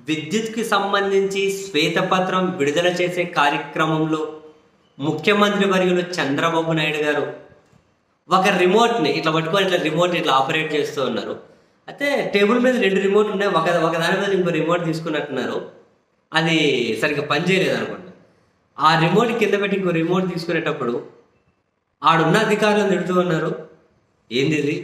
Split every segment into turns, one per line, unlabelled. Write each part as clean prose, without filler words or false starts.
విద్యుత్కి సంబంధించి శ్వేతపత్రం విడుదల చేసే కార్యక్రమంలో ముఖ్యమంత్రి వర్యులు చంద్రబాబు నాయుడు గారు ఒక రిమోట్ని ఇట్లా పట్టుకొని ఇట్లా రిమోట్ని ఇట్లా ఆపరేట్ చేస్తూ ఉన్నారు. అయితే టేబుల్ మీద 2 రిమోట్లు ఉన్నాయి. ఒక దాని మీద ఇంకో రిమోట్ తీసుకున్నట్టున్నారు. అది సరిగ్గా పనిచేయలేదు అనుకోండి. ఆ రిమోట్ కింద పెట్టి ఇంకో రిమోట్ తీసుకునేటప్పుడు ఆడున్న అధికారులను తిడుతూ ఉన్నారు. ఏంది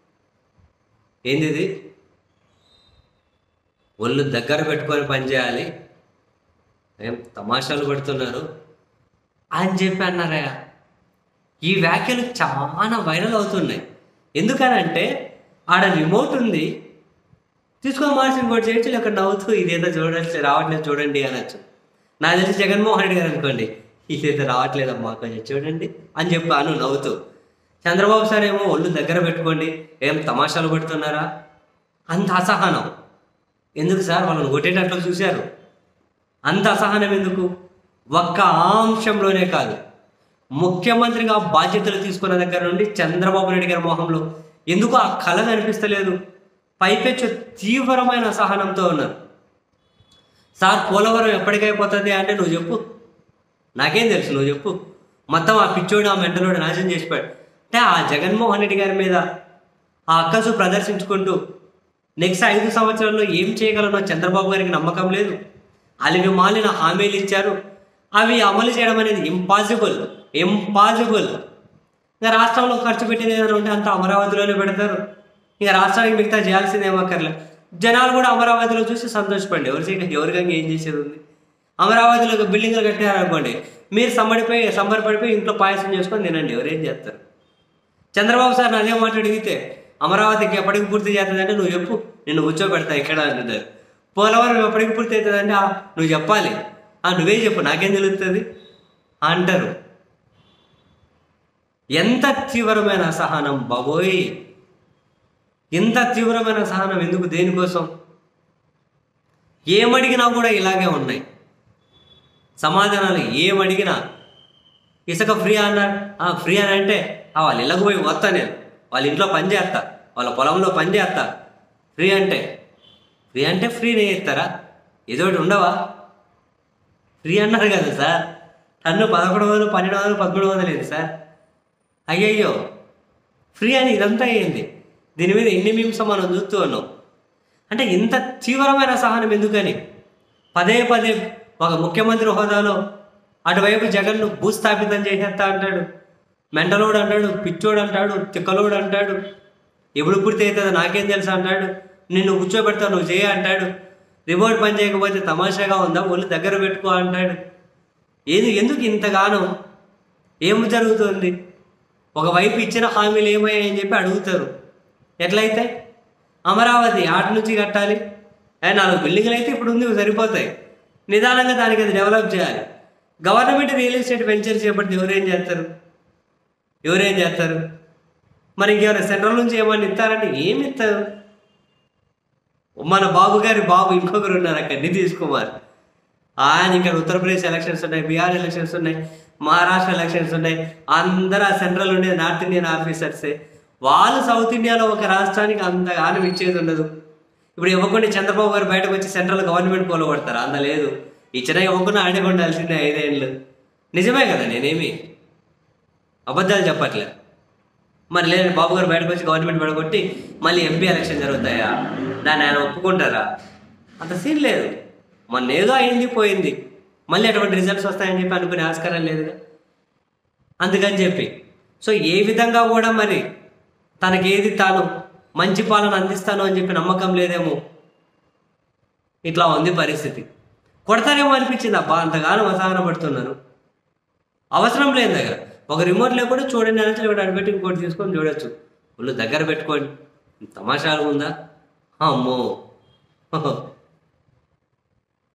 ఒళ్ళు దగ్గర పెట్టుకొని పనిచేయాలి, ఏం తమాషాలు పడుతున్నారు అని చెప్పి అన్నారయ్యా. ఈ వ్యాఖ్యలు చాలా వైరల్ అవుతున్నాయి. ఎందుకనంటే ఆడ రిమోట్ ఉంది, తీసుకొని మార్చి ఇంకోటి చేయొచ్చు, లేక నవ్వుతూ ఇదేదో చూడచ్చు రావట్లేదు చూడండి అనొచ్చు. నాకు తెలిసి జగన్మోహన్ రెడ్డి గారు అనుకోండి, ఇదేదో రావట్లేదమ్మా కొంచెం చూడండి అని చెప్పాను నవ్వుతూ. చంద్రబాబు సార్ ఏమో ఒళ్ళు దగ్గర పెట్టుకోండి, ఏం తమాషాలు పడుతున్నారా, అంత అసహనం ఎందుకు సార్? వాళ్ళని కొట్టేటట్లు చూశారు. అంత అసహనం ఎందుకు? ఒక్క అంశంలోనే కాదు, ముఖ్యమంత్రిగా బాధ్యతలు తీసుకున్న దగ్గర నుండి చంద్రబాబు నాయుడు గారి మొహంలో ఎందుకు ఆ కళ కనిపిస్తలేదు? పైపెచ్చు తీవ్రమైన అసహనంతో ఉన్నారు. సార్ పోలవరం ఎప్పటికైపోతుంది అంటే నువ్వు చెప్పు, నాకేం తెలుసు, నువ్వు చెప్పు. మొత్తం ఆ పిచ్చోడు ఆ మెంటలోడు నాశనం చేసిపోయాడు. అంటే ఆ జగన్మోహన్ రెడ్డి గారి మీద ఆ అక్కసు ప్రదర్శించుకుంటూ నెక్స్ట్ 5 సంవత్సరాల్లో ఏం చేయగలనో చంద్రబాబు గారికి నమ్మకం లేదు. అలివి మాలిన హామీలు ఇచ్చారు, అవి అమలు చేయడం అనేది ఇంపాసిబుల్. ఇంకా రాష్ట్రంలో ఖర్చు పెట్టేది ఏదైనా ఉంటే అంతా అమరావతిలోనే పెడతారు. ఇంకా రాష్ట్రానికి మిగతా చేయాల్సింది ఏమక్కర్లే. జనాలు కూడా అమరావతిలో చూసి సంతోషపడండి. ఎవరికంగా ఏం చేసేది ఉంది? అమరావతిలో బిల్డింగ్లు కట్టారనుకోండి, మీరు సంబరపడిపోయి ఇంట్లో పాయసం చేసుకొని తినండి, ఎవరేం చేస్తారు? చంద్రబాబు సార్ అదే మాట అడిగితే అమరావతికి ఎప్పటికి పూర్తి చేస్తుందంటే నువ్వు చెప్పు, నిన్ను కూర్చోబెడతా ఇక్కడ అంటారు. పోలవరం ఎప్పటికి పూర్తి అవుతుందంటే నువ్వు చెప్పాలి, నువ్వే చెప్పు, నాకేం తెలుస్తుంది అంటారు. ఎంత తీవ్రమైన అసహనం బాబోయ్! ఎంత తీవ్రమైన అసహనం ఎందుకు? దేనికోసం? ఏమడిగినా కూడా ఇలాగే ఉన్నాయి సమాధానాలు. ఏమడిగినా ఇసుక ఫ్రీ అన్నారు. ఫ్రీ అని అంటే వాళ్ళు ఇళ్ళకు పోయి వస్తా, నేను వాళ్ళ ఇంట్లో పని చేస్తా, వాళ్ళ పొలంలో పని చేస్తా. ఫ్రీ అంటే ఫ్రీనే ఇస్తారా? ఏదోటి ఉండవా? ఫ్రీ అన్నారు కదా సార్, టన్ను 1100, 1200, 1300 లేదు సార్. అయ్యయ్యో, ఫ్రీ అని ఇదంతా అయ్యింది. దీని మీద ఎన్ని మీమ్స్ మనం చూస్తూ ఉన్నాం. అంటే ఇంత తీవ్రమైన సహనం ఎందుకని? పదే ఒక ముఖ్యమంత్రి హోదాలో అటువైపు జగన్ను భూస్థాపితం చేసేస్తా అంటాడు, మెంటలోడు అంటాడు, పిచ్చోడు అంటాడు, తిక్కలోడు అంటాడు, ఎప్పుడు పూర్తి అవుతుందో నాకేం తెలుసు అంటాడు, నిన్ను కూర్చోబెడతా నువ్వు చేయ అంటాడు, రిమోట్ పని చేయకపోతే తమాషాగా ఉందా, ఒళ్ళు దగ్గర పెట్టుకో అంటాడు. ఎందుకు ఇంతగానో? ఏం జరుగుతుంది? ఒకవైపు ఇచ్చిన హామీలు ఏమయ్యాయని చెప్పి అడుగుతారు. ఎట్లయితే అమరావతి ఆటి నుంచి కట్టాలి, 4 బిల్డింగ్లు అయితే ఇప్పుడు ఉంది, సరిపోతాయి. నిదానంగా దానికి అది డెవలప్ చేయాలి. గవర్నమెంట్ రియల్ ఎస్టేట్ వెంచర్ చేపడితే ఎవరేం చేస్తారు? మరి ఇంకేమైనా సెంట్రల్ నుంచి ఏమన్నా ఇస్తారంటే ఏమి ఇస్తారు? మన బాబు గారి బాబు ఇంకొకరు ఉన్నారు అక్కడ, నితీష్ కుమార్. ఆయన ఇక్కడ ఉత్తరప్రదేశ్ ఎలక్షన్స్ ఉన్నాయి, బీహార్ ఎలక్షన్స్ ఉన్నాయి, మహారాష్ట్ర ఎలక్షన్స్ ఉన్నాయి. అందరూ ఆ సెంట్రల్ ఉండే నార్త్ ఇండియన్ ఆఫీసర్సే. వాళ్ళు సౌత్ ఇండియాలో ఒక రాష్ట్రానికి అంతగానం ఇచ్చేది ఉండదు. ఇప్పుడు ఇవ్వకుండా చంద్రబాబు గారు బయటకు వచ్చి సెంట్రల్ గవర్నమెంట్ కూలగొడతారు? అంత లేదు. ఇచ్చినా ఇవ్వకుండా ఆడే ఉండాల్సిందే 5 ఏళ్ళు. నిజమే కదా, నేనేమి అబద్ధాలు చెప్పట్లే. మరి లేదు, బాబు గారు బయటకు వచ్చి గవర్నమెంట్ పడగొట్టి మళ్ళీ ఎంపీ ఎలక్షన్ జరుగుతాయా? దాన్ని ఆయన ఒప్పుకుంటారా? అంత సీన్ లేదు. మొన్న ఏదో అయింది పోయింది, మళ్ళీ అటువంటి రిజల్ట్స్ వస్తాయని చెప్పి అనుకునే ఆస్కారం లేదుగా. అందుకని చెప్పి ఏ విధంగా కూడా మరి తనకేది తాను మంచి పాలన అందిస్తాను అని చెప్పి నమ్మకం లేదేమో. ఇట్లా ఉంది పరిస్థితి. కొడతారేమో అనిపించింది. అంతగానో అసహన పడుతున్నాను. అవసరం లేదు దగ్గర ఒక రిమోట్ లేకుండా చూడండి అని ఇక్కడ అడిపెట్టి ఇంకోటి తీసుకొని చూడొచ్చు. ఒళ్ళు దగ్గర పెట్టుకోండి. తమాషాలు ఉందా? అమ్మో